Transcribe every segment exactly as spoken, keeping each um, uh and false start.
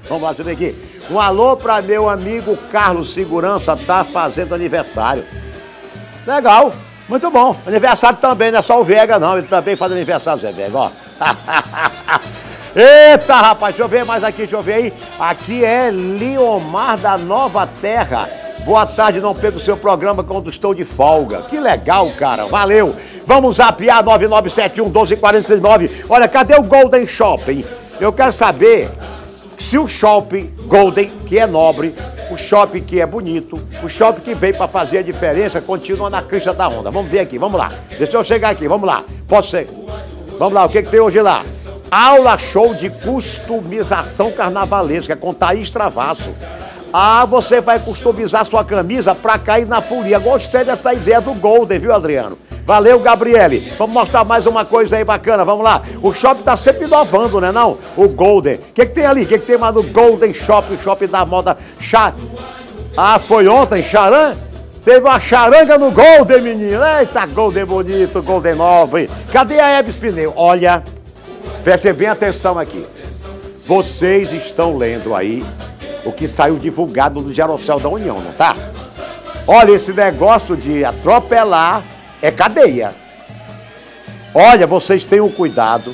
Vamos lá, deixa eu ver aqui. Um alô pra meu amigo Carlos Segurança, tá fazendo aniversário. Legal, muito bom. Aniversário também, não é só o Vega não, ele também faz aniversário, Zé Vega, ó. Eita, rapaz, deixa eu ver mais aqui, deixa eu ver aí. Aqui é Liomar da Nova Terra. Boa tarde, não perca o seu programa quando estou de folga. Que legal, cara, valeu. Vamos zapear nove nove sete um, um dois quatro nove. Olha, cadê o Golden Shopping? Eu quero saber se o shopping Golden, que é nobre, o shopping que é bonito, o shopping que veio para fazer a diferença, continua na crista da onda. Vamos ver aqui, vamos lá. Deixa eu chegar aqui, vamos lá. Posso ser? Vamos lá, o que, que tem hoje lá? Aula show de customização carnavalesca com Thaís Travasso. Ah, você vai customizar sua camisa pra cair na folia. Gostei dessa ideia do Golden, viu, Adriano? Valeu, Gabriele. Vamos mostrar mais uma coisa aí bacana, vamos lá. O shopping tá sempre inovando, né não? O Golden. O que que tem ali? O que que tem mais no Golden Shopping, o shopping da moda chá? Ah, foi ontem, charan? Teve uma charanga no Golden, menino. Eita, Golden bonito, Golden nobre. Cadê a Ebs Pneu? Olha, prestem bem atenção aqui. Vocês estão lendo aí o que saiu divulgado no Gerocel da União, não tá? Olha, esse negócio de atropelar é cadeia. Olha, vocês tenham cuidado.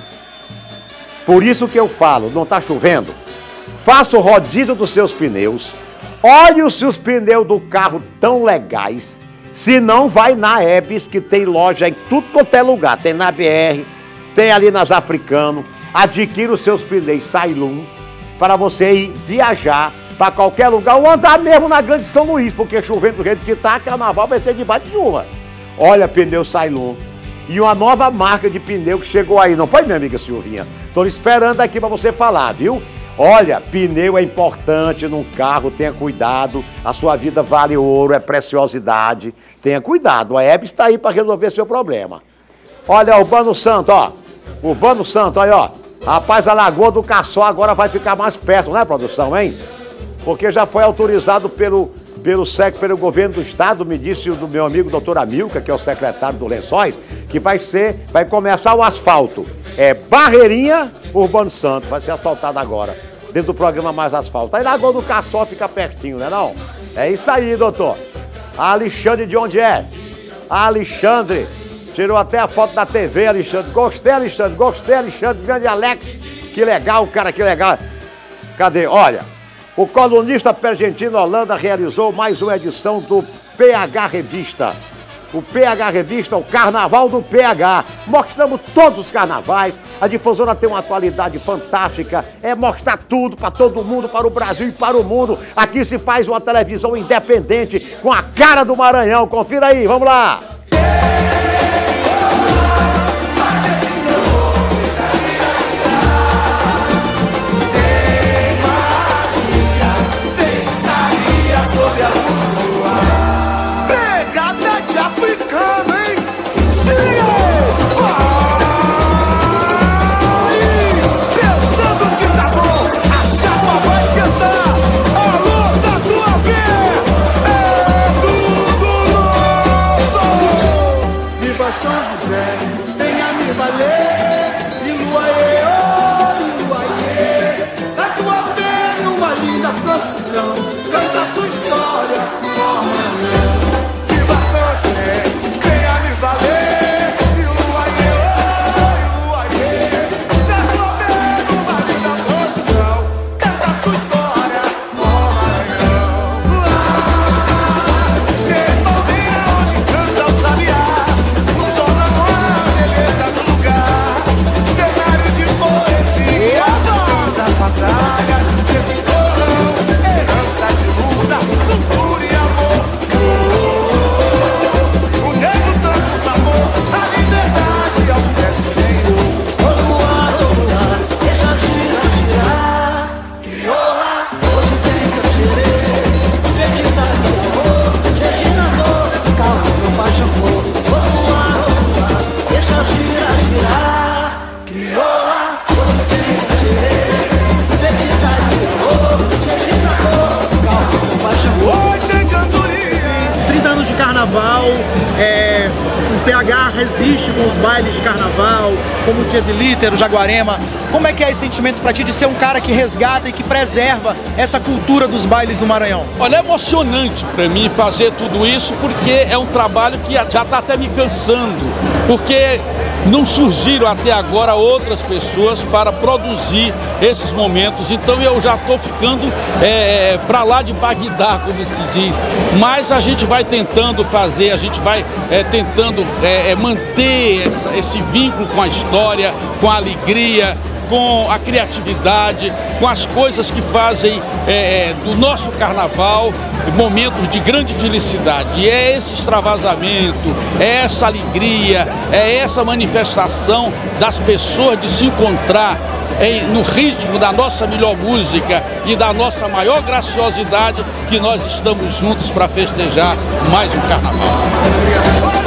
Por isso que eu falo, não tá chovendo? Faça o rodízio dos seus pneus. Olhe se os pneus do carro tão legais. Se não, vai na Ebs, que tem loja em tudo quanto é lugar. Tem na B R, tem ali nas Africano. Adquira os seus pneus Sailum para você ir viajar para qualquer lugar ou andar mesmo na Grande São Luís, porque chovendo do jeito que tá, carnaval vai ser debaixo de chuva. Olha, pneu Sailum. E uma nova marca de pneu que chegou aí, não foi, minha amiga Silvinha? Tô esperando aqui para você falar, viu? Olha, pneu é importante num carro, tenha cuidado. A sua vida vale ouro, é preciosidade. Tenha cuidado, a Ebs está aí para resolver seu problema. Olha, Urbano Santo, ó. Urbano Santo, olha, ó. Rapaz, a Lagoa do Caçó agora vai ficar mais perto, né, produção, hein? Porque já foi autorizado pelo, pelo S E C, pelo governo do estado, me disse o do meu amigo doutor Amilca, que é o secretário do Lençóis, que vai ser, vai começar o asfalto. É Barreirinha, Urbano Santo, vai ser asfaltado agora, dentro do programa Mais Asfalto. Aí Lagoa do Caçó fica pertinho, né não? É isso aí, doutor. A Alexandre de onde é? A Alexandre. Tirou até a foto da T V, Alexandre. Gostei, Alexandre. Gostei, Alexandre. Grande Alex. Que legal, cara, que legal. Cadê? Olha, o colunista Pergentino Holanda realizou mais uma edição do P H Revista. O P H Revista, o Carnaval do P H. Mostramos todos os carnavais. A difusora tem uma atualidade fantástica. É mostrar tudo para todo mundo, para o Brasil e para o mundo. Aqui se faz uma televisão independente com a cara do Maranhão. Confira aí, vamos lá. Crioula, todo tem que querer, ver que sai, P H resiste com os bailes de carnaval, como o Dia de Líter, o Jaguarema. Como é que é esse sentimento para ti de ser um cara que resgata e que preserva essa cultura dos bailes do Maranhão? Olha, é emocionante para mim fazer tudo isso, porque é um trabalho que já está até me cansando, porque não surgiram até agora outras pessoas para produzir esses momentos, então eu já estou ficando é, para lá de Bagdá, como se diz, mas a gente vai tentando fazer, a gente vai é, tentando é, manter essa, esse vínculo com a história, com a alegria, com a criatividade, com as coisas que fazem é, do nosso carnaval momentos de grande felicidade. E é esse extravasamento, é essa alegria, é essa manifestação das pessoas de se encontrar em, no ritmo da nossa melhor música e da nossa maior graciosidade que nós estamos juntos para festejar mais um carnaval.